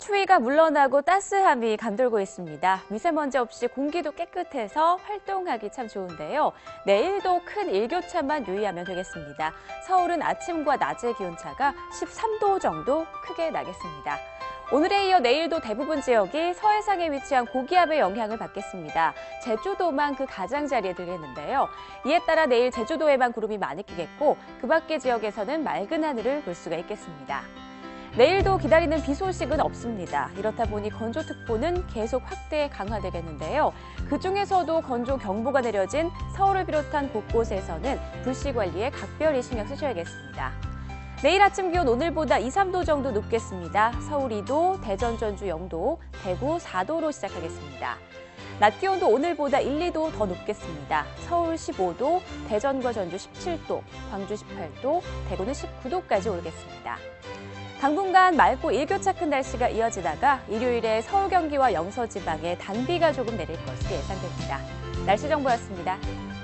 추위가 물러나고 따스함이 감돌고 있습니다. 미세먼지 없이 공기도 깨끗해서 활동하기 참 좋은데요. 내일도 큰 일교차만 유의하면 되겠습니다. 서울은 아침과 낮의 기온차가 13도 정도 크게 나겠습니다. 오늘에 이어 내일도 대부분 지역이 서해상에 위치한 고기압의 영향을 받겠습니다. 제주도만 그 가장자리에 들겠는데요. 이에 따라 내일 제주도에만 구름이 많이 끼겠고 그 밖의 지역에서는 맑은 하늘을 볼 수가 있겠습니다. 내일도 기다리는 비 소식은 없습니다. 이렇다 보니 건조특보는 계속 확대 강화되겠는데요. 그중에서도 건조경보가 내려진 서울을 비롯한 곳곳에서는 불씨 관리에 각별히 신경 쓰셔야겠습니다. 내일 아침 기온 오늘보다 2, 3도 정도 높겠습니다. 서울 2도, 대전, 전주 0도, 대구 4도로 시작하겠습니다. 낮 기온도 오늘보다 1, 2도 더 높겠습니다. 서울 15도, 대전과 전주 17도, 광주 18도, 대구는 19도까지 오르겠습니다. 당분간 맑고 일교차 큰 날씨가 이어지다가 일요일에 서울, 경기와 영서 지방에 단비가 조금 내릴 것으로 예상됩니다. 날씨 정보였습니다.